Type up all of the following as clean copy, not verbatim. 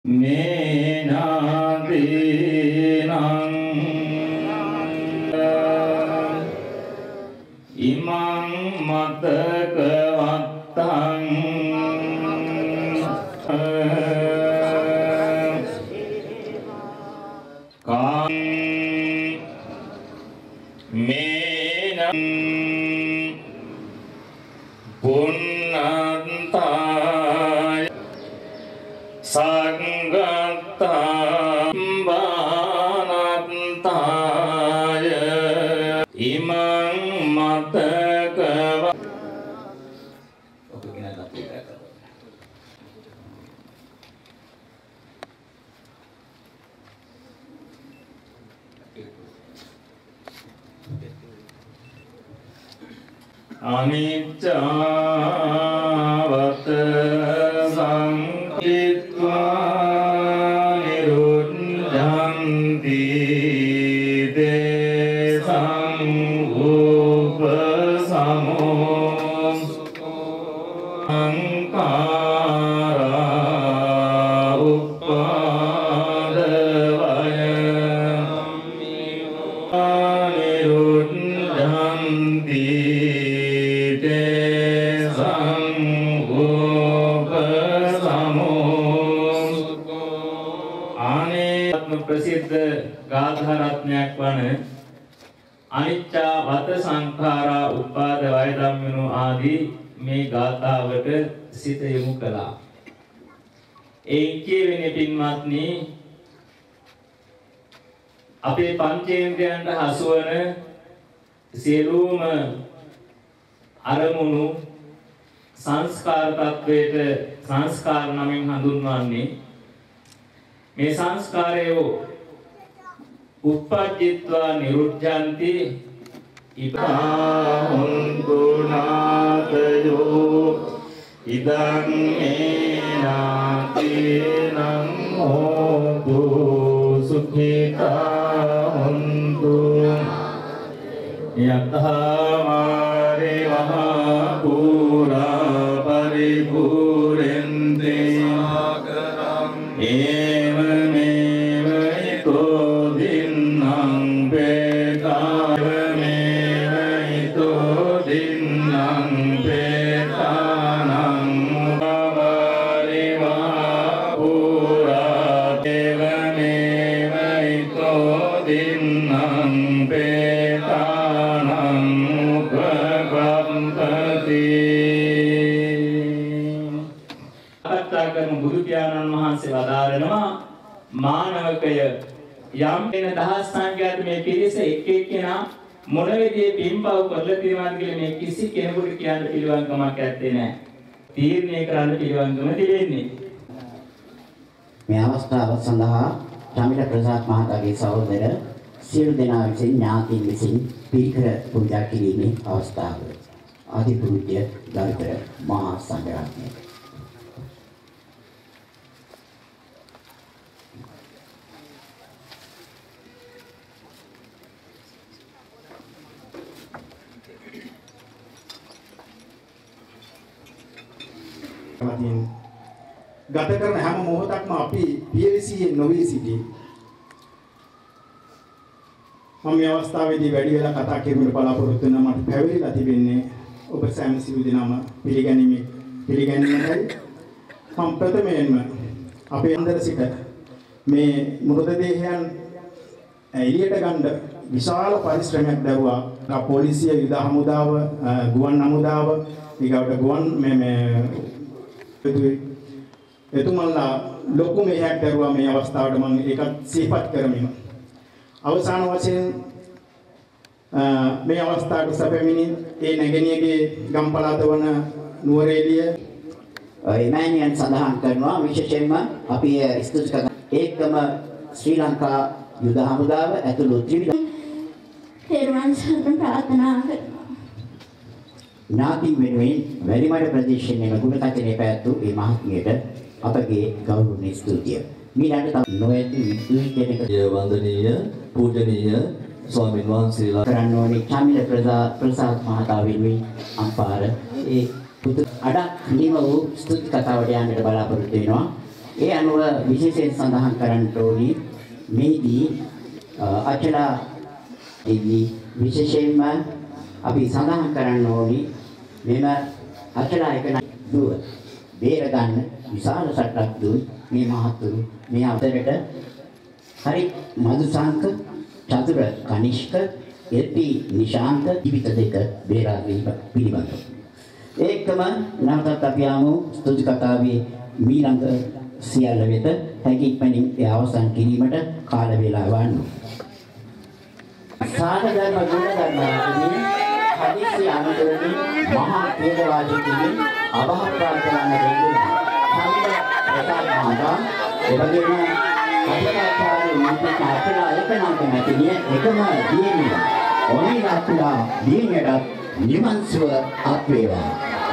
මේනාදීනං ඉමං මතක වත්තං කාං මේනං පුන්නන්තාය සංගත්තා බානත්තාය ඉමං මතක අනිච්චවත සංකිත්වා නිරුද්ධන්ති දේසං උපසමෝ සංඛාරා උපාදවය නිරුද්ධන්ති ප්‍රසිද්ධ ගාථා රත්නයක් වන අනිච්චා වත සංඛාරා උපාද වය ධම්මිනු ආදී මේ ගාථාවට සිත යොමු කළා. ඒ කියවෙන්නේ පින්වත්නි අපේ පංචේන්ද්‍රයන්ට හසු වන සියලුම අරමුණු සංස්කාර tattwයට සංස්කාර නමින් හඳුන්වන්නේ මේ සංස්කාරයෝ උප්පජ්ජිත්වා නිරුද්ධಂತಿ ඉබාහුන්තු නාතයෝ ඉදං ඒනාතිනං හෝතු සුඛිතා හුන්තු යතහාමාරි මහා පුරා පරිපූර්ණේ සාගරං බුදු පියාණන් වහන්සේ වදාරනවා මානවකය යම් වෙන දහස් සංඛ්‍යාත මේ පිරිස එක් එක්කෙනා මොන විදිහේ පින්පව් කරලා තියෙනවද කියලා මේ කිසි කෙනෙකුට කියන්න පිළිවන්කමක් නැත්තේ නෑ. තීරණය කරන්න පිළිවන්කම තිබෙන්නේ. මේ අවස්ථාව සඳහා චමිල ප්‍රසාද් මහතාගේ සහෝදර සියලු දෙනා විසින් ඥාතීන් විසින් පිරිකර පූජා කිරීමේ අවස්ථාව. ආදිපූජ්‍ය ගරුතර මහා සංඝරත්නය. ගත කරන හැම මොහොතක්ම අපි පියවිසියේ නොවී සිටී. මම මේ අවස්ථාවේදී වැඩි වෙලා කතා කිරීමට බලාපොරොත්තු වෙන මට පැවරිලා තිබෙන්නේ ඔබ සෑම සිළු දිනම පිළිගැනීමයි. මම ප්‍රථමයෙන්ම අපේ අnder සිට මේ මෘතදේහයන් එළියට ගන්න විශාල පරිශ්‍රමයක් දරුවා. පොලිසිය, යුද හමුදාව, ගුවන් හමුදාව, ඊගවට ගුවන් මේ එතුමන්ලා ලොකු මෙහෙයක් දරුවා මේ අවස්ථාවට මම ඒකත් සිහිපත් කරමින් අවසාන වශයෙන් මේ අවස්ථාවට සැපෙමිනි ඒ නැගෙනියගේ ගම්පලාත වන නුවරඑළිය ඉමෑනියන් සඳහන් කරනවා විශේෂයෙන්ම අපි ස්තුති කරන ඒකම ශ්‍රී ලංකා යුද හමුදාව ඇතුළු ත්‍රිවිධ තෙරුවන් සරණ ප්‍රාර්ථනා කරනවා. ඥාති වෙනුවෙන් වැලිමඩ ප්‍රදේශයේ මෙම ගුණකථනයේ පැවැත්වූ මේ මහත්මියට අපගේ ගෞරවනීය ස්තුතිය. මීළඟට නොඇති විදුලි කෙනෙක් වන්දනීය පූජනීය ස්වාමීන් වහන්සේලා කරන්න ඕනේ චමිල ප්‍රසාද් මහතා වෙනුවෙන් අම්පාර ඒ පුදු අඩක් නිම වූ ස්තුති කතාවට යන්නට බලාපොරොත්තු වෙනවා. ඒ අනුව විශේෂයෙන් සඳහන් කරන්න ඕනි මේදී අචලා ඉදි විශේෂයෙන්ම අපි සඳහන් කරන්න ඕනි මෙම අචලා එක දුව බේර ගන්න විශාල සටනක් දුන් මේ මහතුරු මේ අතරට හරි මදුසංක චතුර කනිෂ්ක එල්පි නිශාන්ත ජීවිත දෙක බේරා ගැනීම පිළිබඳව ඒකම නැවතත් අපි ආමු ස්තුති කතාවේ මීළඟ සියල්ල වෙත හැකි ඉක්මනින් ඒ අවසන් කිරීමට කාල වේලාව වන්නු. සාධර්ම ගුණ ධර්මයන්ගෙන් හදිසි අනුතරමින් මහා වේදවාදීකින් අභහ ප්‍රාර්ථනා දෙන්නා. සම්මත ප්‍රකාශ මහා එවැගේම අධිකාරී මන්ත්‍රී කාර්යාලය එකනක් නැතිනිය එකම දියණිය. ඔනිරාතුලා දියණියට නිවන් සුව අත් වේවා.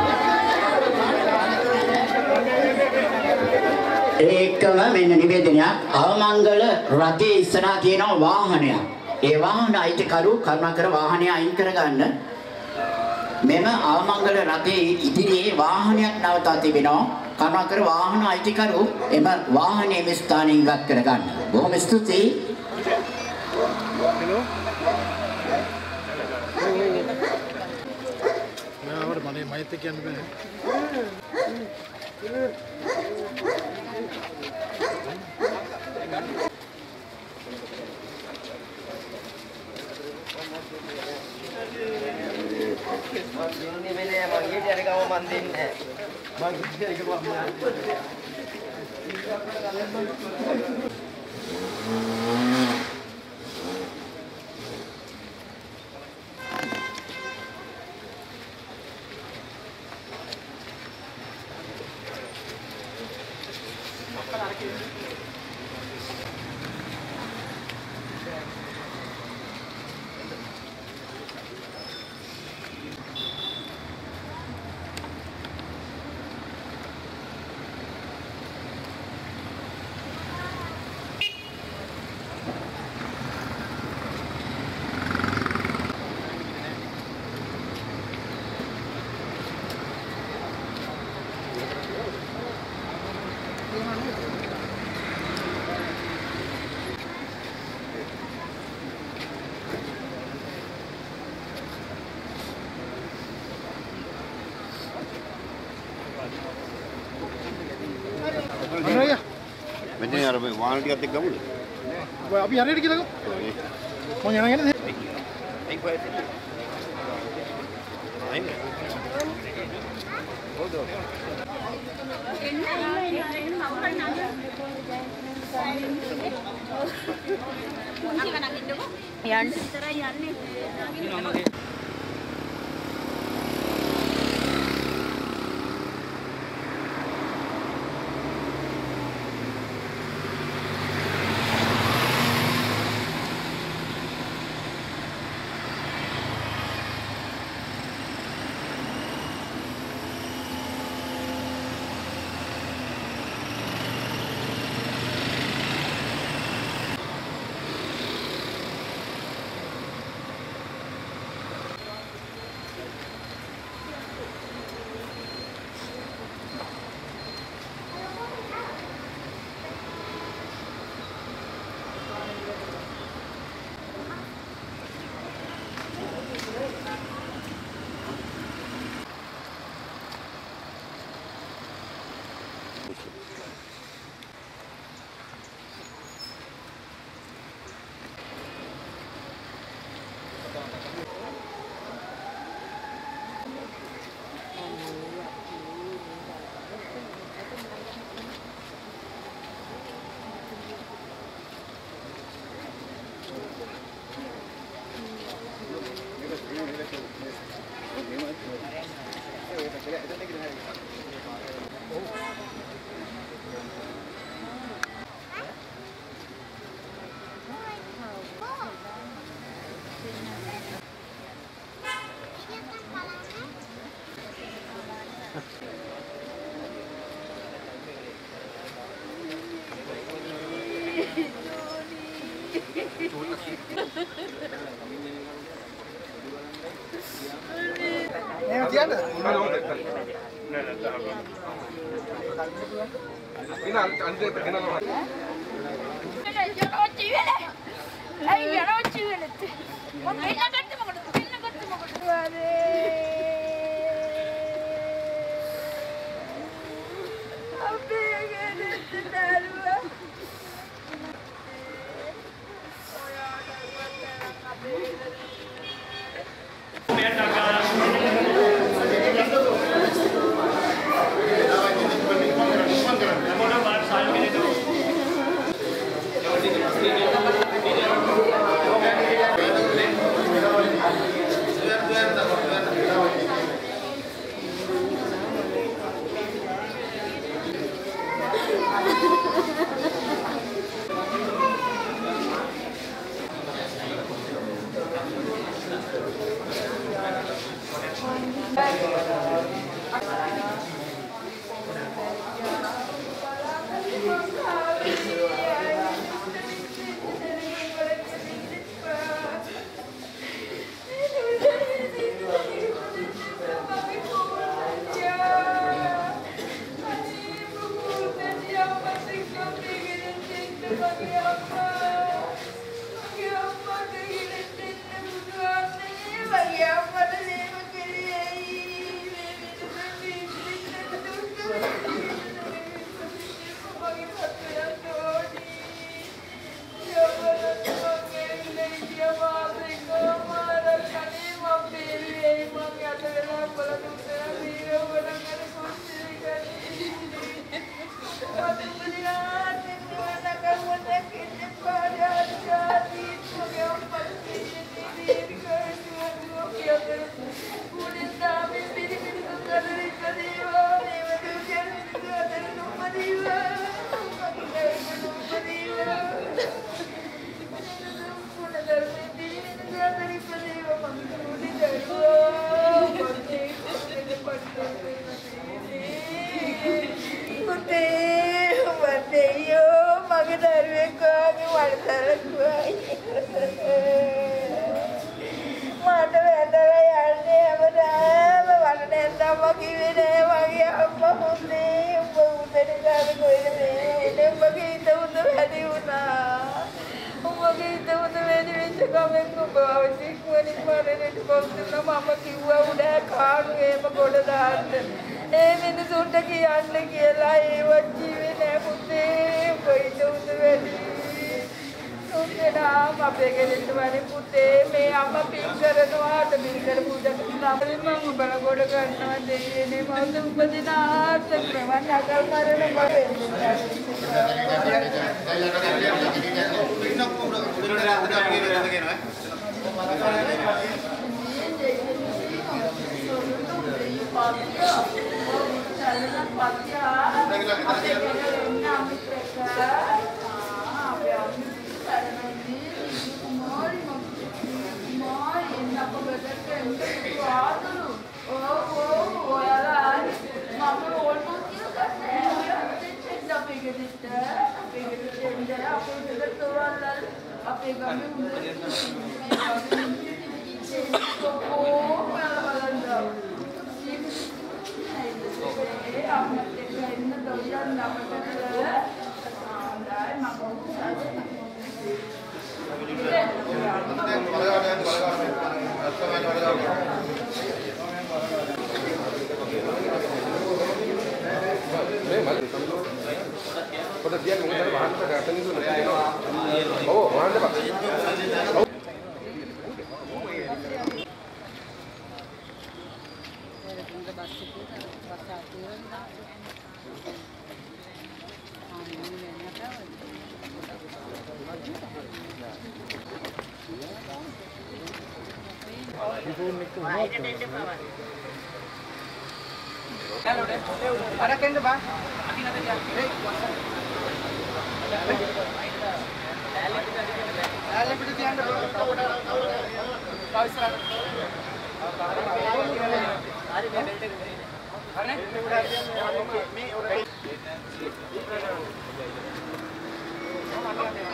ඒකම මෙන්න නිවේදනයක් අවමංගල රථයේ ඉස්සරහා තියෙන වාහනයක්. ඒ වාහන අයිතිකරු කරුණාකර වාහනය අයින් කරගන්න. මෙම අවමංගල රථයේ ඉදිරියේ වාහනයක් නවතා තිබෙනවා. කරුණාකර වාහන අයිතිකරු එම වාහනයේ මේ ස්ථානයෙන් ඉවත් කරගන්න. බොහොම ස්තුතියි. මනේ මයිත් කියන්න බෑ. ini beli yang manggil jadi kamu mantin manggil jadi kamu mantin මෙතන අර වාහන ටිකත් එක්ක ගමුද? ඔය අපි හරියට කියලාකෝ. මම යනවා නේද? ඒ කොහෙද? අයින්. හොද. යන්න. Tiada.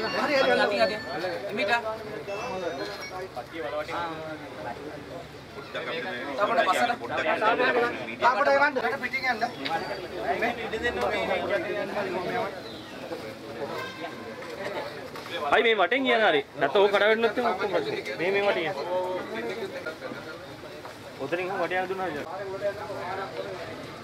भाई मैं वटें गया ना रे ना तो वो खड़ा बैठने लगते हैं आपको मैं वटें उधर ही हूँ वटें आ दूँ ना